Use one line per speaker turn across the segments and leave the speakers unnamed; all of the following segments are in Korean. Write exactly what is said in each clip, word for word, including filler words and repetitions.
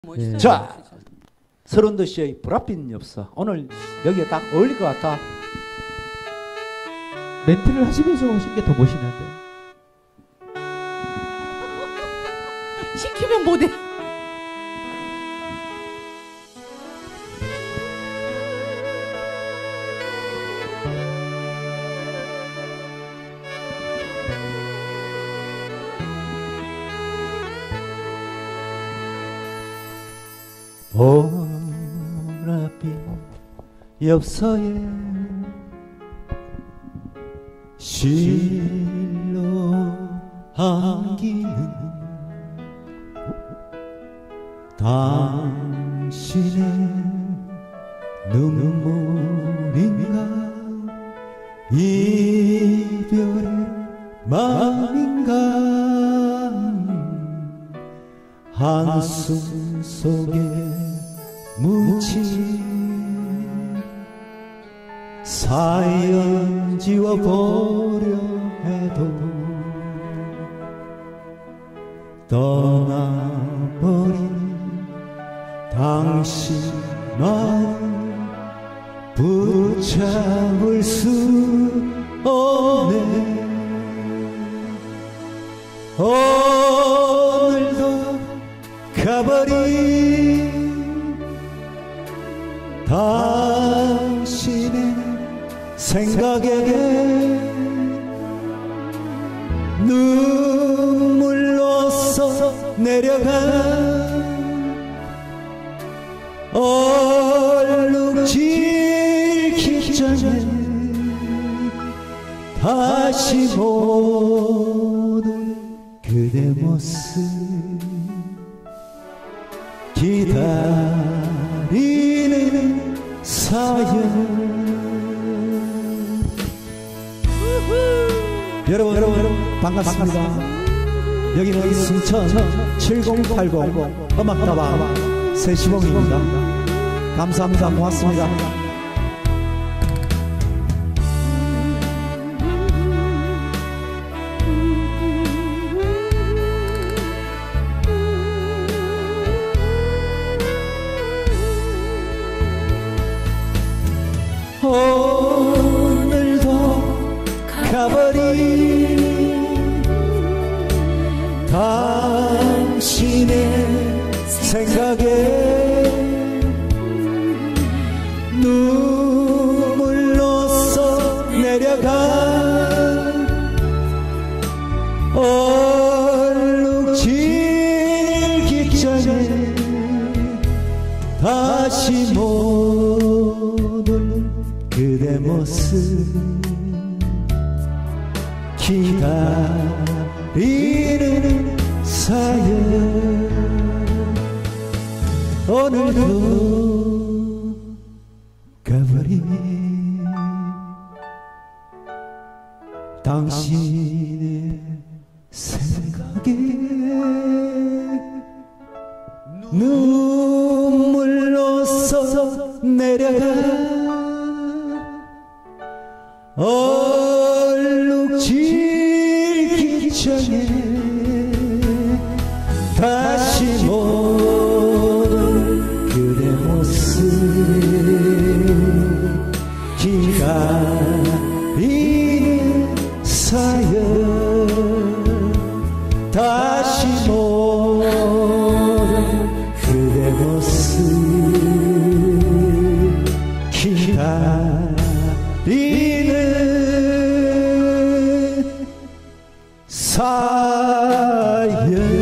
멋있어요.
자, 서른도 씨의 불합빈 엽서. 오늘 여기에 딱 어울릴 것 같아.
멘트를 하시면서 하신 게 더 멋있는데.
시키면 못해.
보랏빛 엽서에 실로 안기는 당신의 눈물인가 이별의 마음인가 한숨 속에 묻힌 사연 지워보려 해도 떠나버린 당신만 붙잡을 수 없네. 오늘도 가버린 당신의 생각에 눈물로써 내려간 얼룩질 전에 다시 보는 그대 모습 기다리는 사연. 여러분, 여러분, 여러분 반갑습니다. 반갑습니다. 여기는 순천 칠공팔공 음악다방 세시봉입니다. 감사합니다. 고맙습니다. 오늘도 가버린 당신의 생각에 눈물로써 내려간 얼룩질 깃전에 다시 보는 그대 모습 기다리는 사연. 오늘도 가버린 당신의 생각에 눈물로써 내려간 얼룩질 깃전에 다시 보는 그대 모습 기다리는 사연. 다시 보는 그대 모습 기다리는 사연.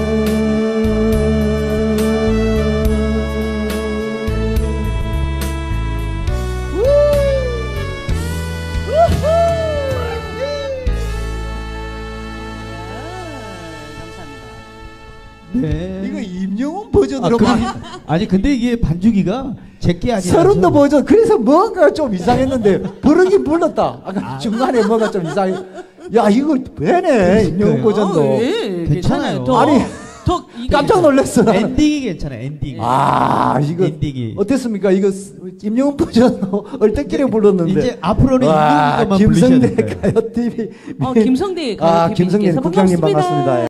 네.
이거 임영웅 버전으로
아,
막.
그, 아니 근데 이게 반주기가 제게 아니라
서른도 버전. 그래서 뭔가 좀 이상했는데 부르긴 불렀다. 아까 중간에 뭐가 좀 이상해. 야 이거 왜네 임영웅 버전도.
어, 예, 괜찮아요. 더,
아니
더 이게
깜짝 놀랐어. 나는.
엔딩이 괜찮아. 엔딩.
아 이거
엔딩이.
어땠습니까? 이거 임영웅 버전 얼떨결에 불렀는데
이제 앞으로는 임영웅 것만
김성대
부르셔야 돼요.
가요티비.
어, 김성대
아
가요티비님께서
김성대 국장님
반갑습니다.
반갑습니다.